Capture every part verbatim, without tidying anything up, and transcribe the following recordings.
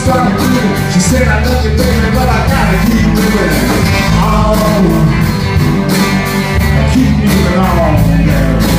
talking to me. She said, I love you, baby, but I gotta keep moving on. I keep moving on, girl.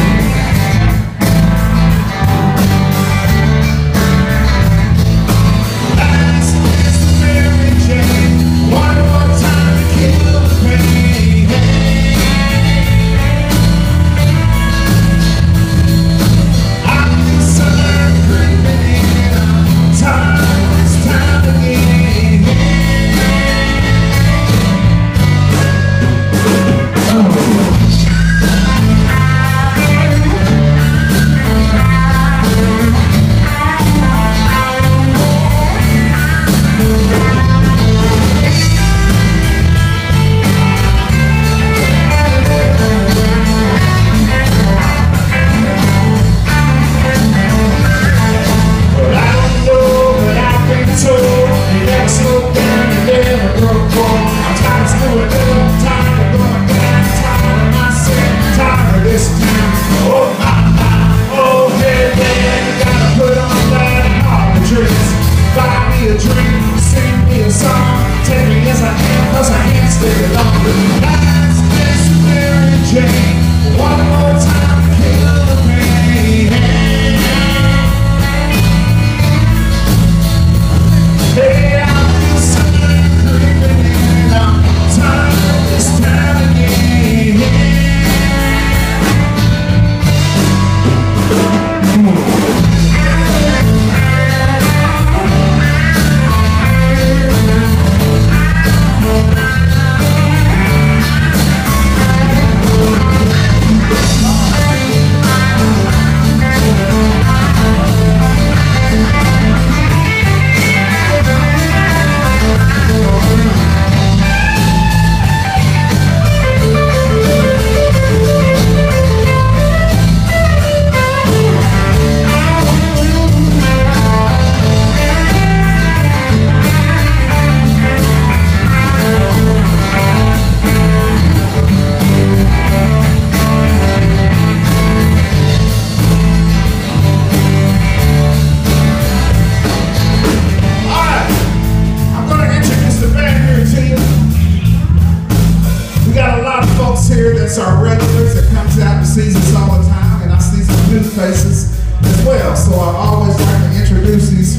That's our regulars that comes out and sees us all the time, and I see some new faces as well. So I always like to introduce these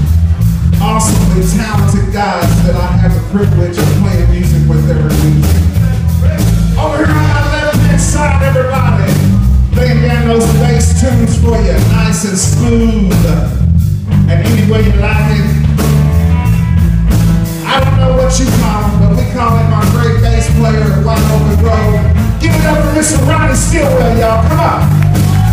awesomely talented guys that I have the privilege of playing music with every week. Over here on my left-hand side, everybody, laying down those bass tunes for you, nice and smooth, and any way you like it. I don't know what you call him, but we call him our great bass player at White Oak Grove. Give it up for Mister Ronnie Stillwell, y'all. Come on.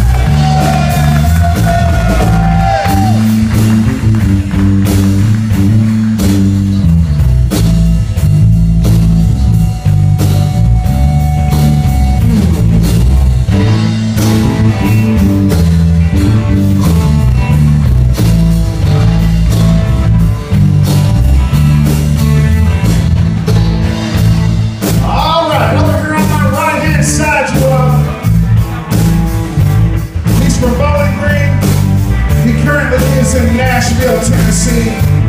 In Nashville, Tennessee,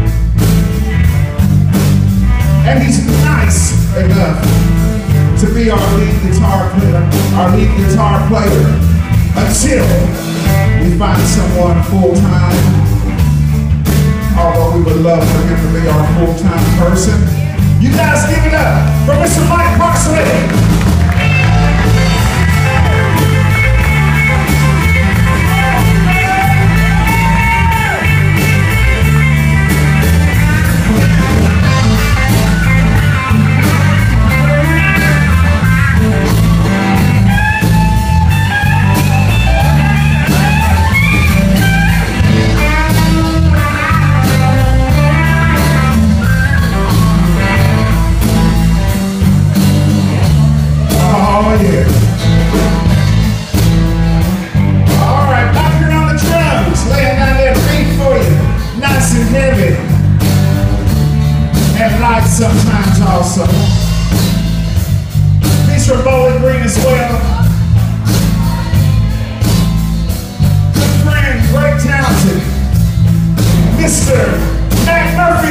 and he's nice enough to be our lead guitar player, our lead guitar player until we find someone full-time, although we would love for him to be our full-time person. You guys give it up for Mister Mike Parsley. Sometimes also. He's from Bowling Green as well. Good friend, great talented, Mister Matt Murphy.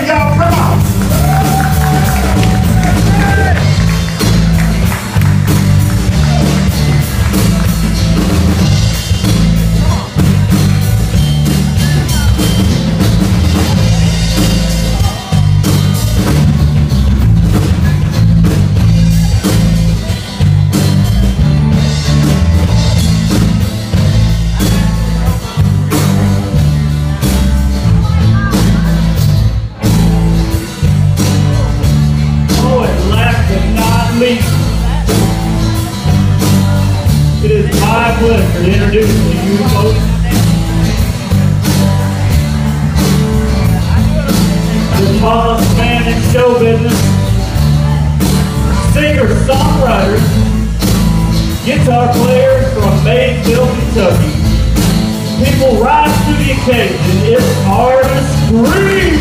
boss man in show business, singers, songwriters, guitar players from Mayville, Kentucky. People rise to the occasion. It's Artist Green.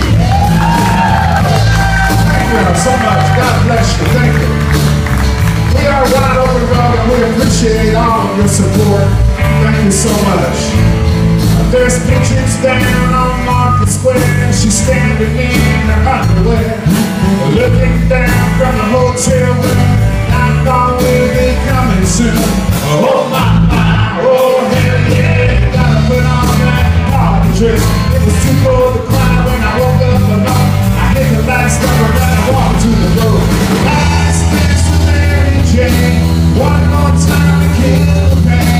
Thank you so much. God bless you. Thank you. We are right over the road and we appreciate all of your support. Thank you so much. There's pictures down on Market Square. She's standing in her underwear, looking down from the hotel room. I thought we'd be coming soon. Oh my, my, oh hell yeah. Gotta put on that party dress. It was too cold to cry when I woke up alone. I hit the last number and I walked to the road. Last dance with Mary Jane. One more time to kill the pain.